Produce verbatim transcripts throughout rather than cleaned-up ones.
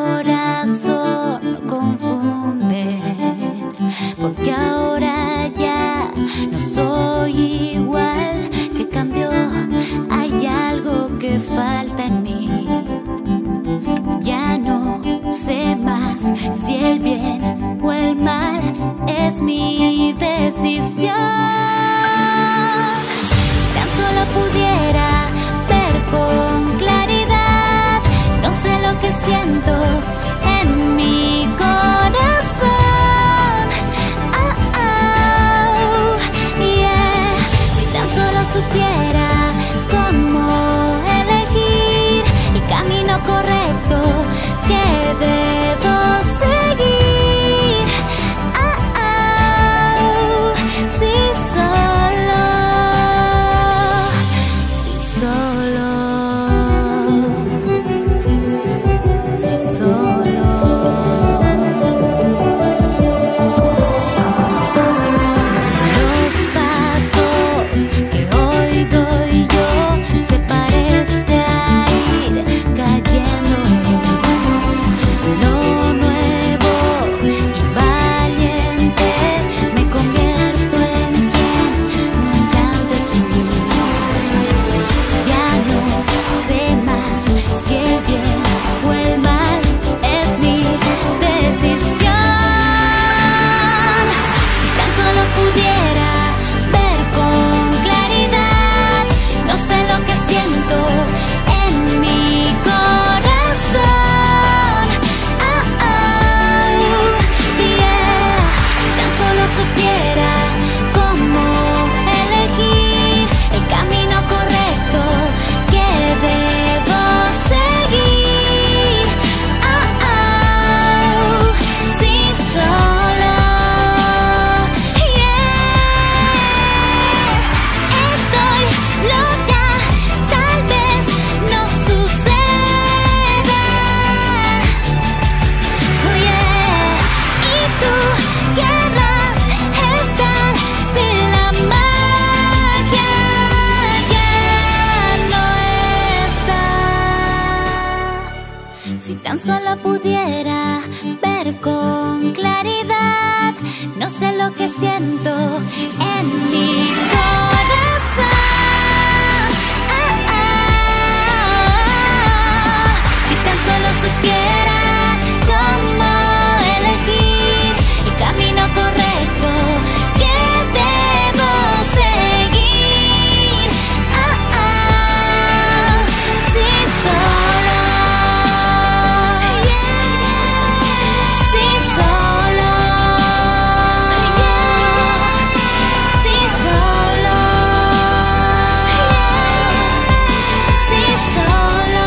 corazón confunden, porque ahora ya no soy igual. ¿Qué cambió? Hay algo que falta en mí. Ya no sé más si el bien o el mal es mi decisión. Si tan solo pudiera ver con claridad, no sé lo que siento en mi corazón. Oh, oh, yeah. Si tan solo supiera cómo elegir el camino correcto que debo seguir. Oh, oh, si solo, si solo, si solo. Los pasos que hoy doy yo se parece a ir cayendo en lo nuevo y valiente. Me convierto en quien nunca antes fui. Ya no sé más si el bien o el mal es mi decisión. Si tan solo pudiera ver con claridad, no sé lo que siento en mi corazón. Oh, oh, yeah. Si tan solo supiera cómo elegir el camino correcto que debo seguir. Oh, oh, si solo, yeah. Estoy loca, tal vez no suceda. Oh, yeah. Y tú querrás estar sin la magia, ya no está. Si tan solo pudiera ver con claridad, no sé lo que siento en mi corazón. Oh, oh. Si tan solo supiera cómo elegir el camino correcto que debo seguir. Oh, oh. Si solo, yeah. Si solo, yeah. Si solo, yeah. Si solo,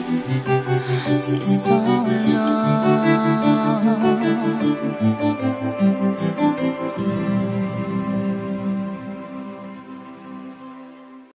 si solo, si solo.